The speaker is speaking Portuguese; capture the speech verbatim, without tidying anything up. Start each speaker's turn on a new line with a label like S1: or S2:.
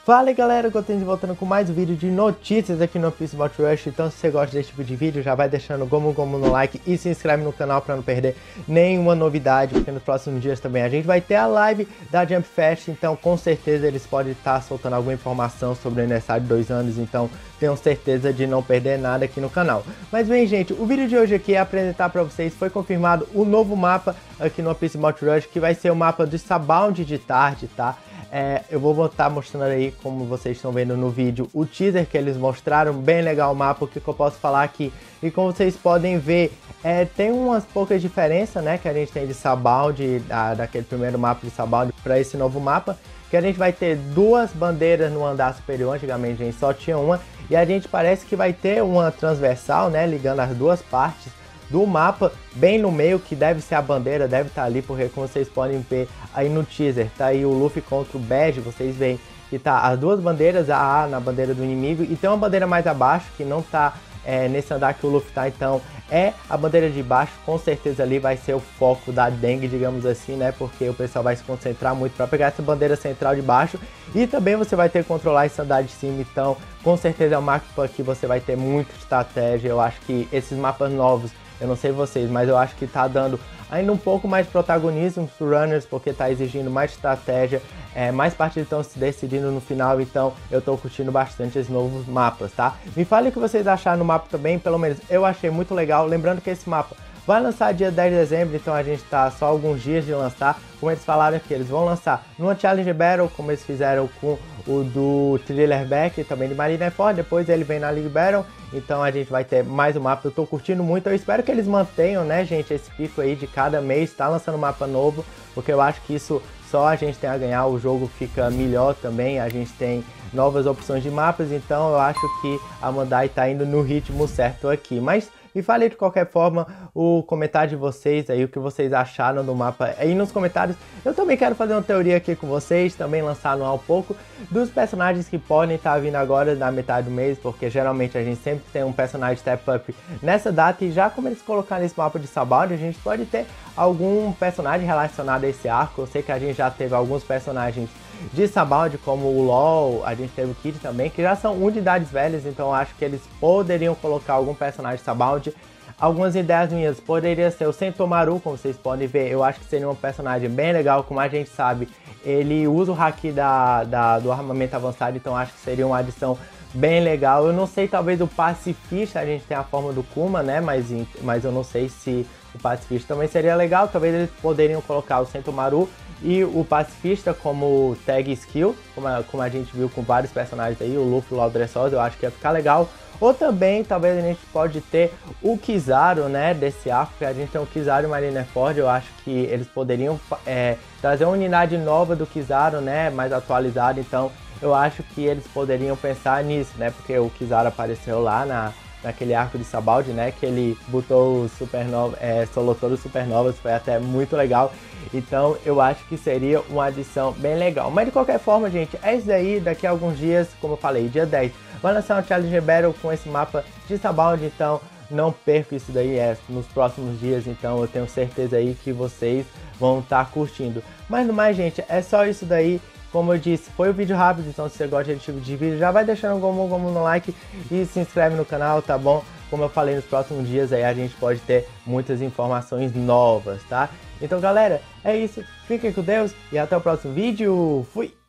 S1: Fala aí galera, que eu tenho voltando com mais um vídeo de notícias aqui no One Piece Bot Rush. Então se você gosta desse tipo de vídeo, já vai deixando gomu gomu no like e se inscreve no canal para não perder nenhuma novidade, porque nos próximos dias também a gente vai ter a live da Jump Fest, então com certeza eles podem estar soltando alguma informação sobre o aniversário de dois anos, então tenho certeza de não perder nada aqui no canal. Mas bem gente, o vídeo de hoje aqui é apresentar para vocês, foi confirmado o novo mapa aqui no One Piece Bot Rush, que vai ser o mapa do Sabaody de tarde, tá? É, eu vou estar mostrando aí, como vocês estão vendo no vídeo, o teaser que eles mostraram, bem legal o mapa, o que, que eu posso falar aqui. E como vocês podem ver, é, tem umas poucas diferenças, né, que a gente tem de Sabaody, da, daquele primeiro mapa de Sabaody para esse novo mapa, que a gente vai ter duas bandeiras no andar superior, antigamente a gente só tinha uma, e a gente parece que vai ter uma transversal, né, ligando as duas partes do mapa, bem no meio, que deve ser a bandeira, deve estar ali, porque como vocês podem ver aí no teaser, tá aí o Luffy contra o Bege, vocês veem que tá as duas bandeiras, a A na bandeira do inimigo, e tem uma bandeira mais abaixo, que não tá é, nesse andar que o Luffy tá, então é a bandeira de baixo, com certeza ali vai ser o foco da Dengue, digamos assim, né, porque o pessoal vai se concentrar muito para pegar essa bandeira central de baixo, e também você vai ter que controlar esse andar de cima, então com certeza é um mapa que você vai ter muita estratégia. Eu acho que esses mapas novos, eu não sei vocês, mas eu acho que tá dando ainda um pouco mais de protagonismo para os runners, porque tá exigindo mais estratégia, é, mais partidas estão se decidindo no final, então eu tô curtindo bastante esses novos mapas, tá? Me fale o que vocês acharam no mapa também, pelo menos eu achei muito legal, lembrando que esse mapa vai lançar dia dez de dezembro, então a gente tá só alguns dias de lançar, como eles falaram aqui, eles vão lançar numa Challenge Battle, como eles fizeram com o do Thriller Back, também de Marineford, depois ele vem na League Battle, então a gente vai ter mais um mapa, eu tô curtindo muito, eu espero que eles mantenham, né gente, esse pico aí de cada mês, tá lançando um mapa novo, porque eu acho que isso só a gente tem a ganhar, o jogo fica melhor também, a gente tem novas opções de mapas, então eu acho que a Bandai tá indo no ritmo certo aqui, mas me fale de qualquer forma o comentário de vocês aí, o que vocês acharam do mapa aí nos comentários. Eu também quero fazer uma teoria aqui com vocês, também lançar no um pouco dos personagens que podem estar vindo agora na metade do mês, porque geralmente a gente sempre tem um personagem step up nessa data, e já como eles colocaram esse mapa de Sabaody, a gente pode ter algum personagem relacionado a esse arco. Eu sei que a gente já teve alguns personagens de Sabaody, como o LOL, a gente teve o Kid também, que já são unidades velhas, então eu acho que eles poderiam colocar algum personagem de Sabaody. Algumas ideias minhas, poderia ser o Sentomaru, como vocês podem ver, eu acho que seria um personagem bem legal, como a gente sabe, ele usa o haki da, da, do armamento avançado, então acho que seria uma adição bem legal. Eu não sei, talvez o pacifista, a gente tem a forma do Kuma, né, mas, mas eu não sei se o pacifista também seria legal, talvez eles poderiam colocar o Sentomaru e o pacifista como tag skill, como a, como a gente viu com vários personagens aí, o Luffy, o Law Dressrosa, eu acho que ia ficar legal. Ou também, talvez a gente pode ter o Kizaru, né, desse arco, que a gente tem o Kizaru e Marineford, eu acho que eles poderiam é, trazer uma unidade nova do Kizaru, né, mais atualizada, então eu acho que eles poderiam pensar nisso, né, porque o Kizaru apareceu lá na... naquele arco de Sabaody, né, que ele botou supernova, é, solou todos os supernovas, foi até muito legal, então eu acho que seria uma adição bem legal. Mas de qualquer forma, gente, é isso aí, daqui a alguns dias, como eu falei, dia dez, vai lançar um Challenge Battle com esse mapa de Sabaody, então não perca isso daí, é nos próximos dias, então eu tenho certeza aí que vocês vão estar curtindo. Mas no mais, gente, é só isso daí. Como eu disse, foi um vídeo rápido, então se você gosta desse tipo de vídeo, já vai deixando um gomu gomu no like e se inscreve no canal, tá bom? Como eu falei, nos próximos dias aí a gente pode ter muitas informações novas, tá? Então galera, é isso, fiquem com Deus e até o próximo vídeo, fui!